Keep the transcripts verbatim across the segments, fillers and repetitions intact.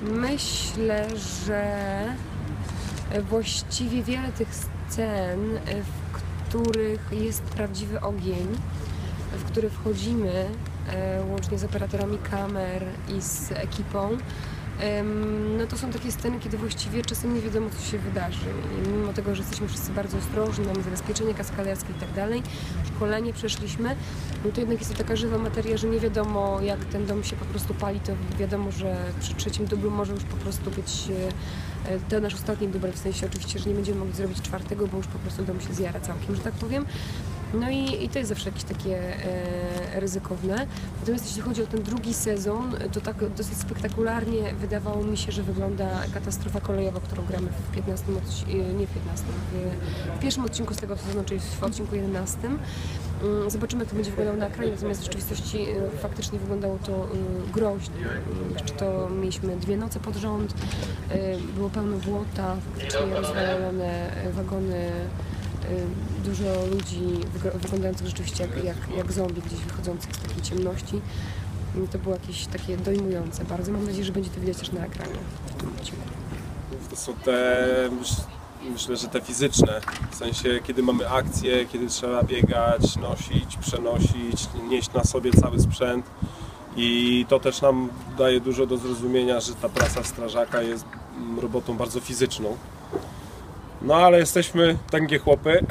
Myślę, że właściwie wiele tych scen, w których jest prawdziwy ogień, w które wchodzimy łącznie z operatorami kamer i z ekipą, no to są takie sceny, kiedy właściwie czasem nie wiadomo, co się wydarzy. I mimo tego, że jesteśmy wszyscy bardzo ostrożni, mamy zabezpieczenie kaskaderskie i tak dalej, szkolenie przeszliśmy, no to jednak jest to taka żywa materia, że nie wiadomo, jak ten dom się po prostu pali. To wiadomo, że przy trzecim dublu może już po prostu być to nasz ostatni dubel, w sensie oczywiście, że nie będziemy mogli zrobić czwartego, bo już po prostu dom się zjara całkiem, że tak powiem. No i, i to jest zawsze jakieś takie e, ryzykowne. Natomiast jeśli chodzi o ten drugi sezon, to tak dosyć spektakularnie wydawało mi się, że wygląda katastrofa kolejowa, którą gramy w piętnastym odcinku, nie w piętnastym, w, w pierwszym odcinku z tego sezonu, czyli w odcinku jedenastym. Zobaczymy, jak to będzie wyglądało na ekranie, natomiast w rzeczywistości faktycznie wyglądało to groźnie. Jeszcze to mieliśmy dwie noce pod rząd, było pełno błota, faktycznie rozwalone wagony, dużo ludzi wyglądających rzeczywiście jak, jak, jak zombie gdzieś wychodzących z takiej ciemności. To było jakieś takie dojmujące bardzo. Mam nadzieję, że będzie to widać też na ekranie w tym odcinku. To są te, myślę, że te fizyczne, w sensie kiedy mamy akcję, kiedy trzeba biegać, nosić, przenosić, nieść na sobie cały sprzęt. I to też nam daje dużo do zrozumienia, że ta praca strażaka jest robotą bardzo fizyczną. No ale jesteśmy tęgie chłopy,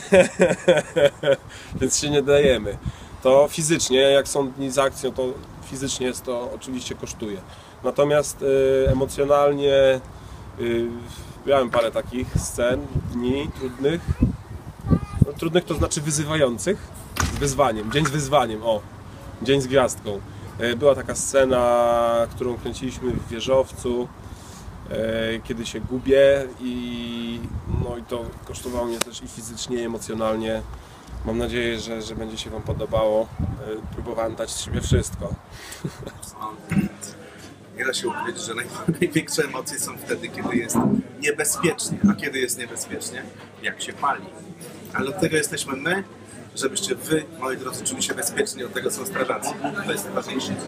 więc się nie dajemy. To fizycznie, jak są dni z akcją, to fizycznie jest to oczywiście kosztuje. Natomiast y, emocjonalnie y, miałem parę takich scen, dni trudnych. No, trudnych to znaczy wyzywających, z wyzwaniem, dzień z wyzwaniem, o, dzień z gwiazdką. Y, była taka scena, którą kręciliśmy w wieżowcu, kiedy się gubię i, no i to kosztowało mnie też i fizycznie, i emocjonalnie. Mam nadzieję, że, że będzie się Wam podobało. Próbowałem dać z siebie wszystko. Nie da się ukryć, że naj, największe emocje są wtedy, kiedy jest niebezpiecznie. A kiedy jest niebezpiecznie? Jak się pali. Ale od tego jesteśmy my, żebyście Wy, moi drodzy, czuli się bezpiecznie, od tego są strażacy. To jest najważniejsze.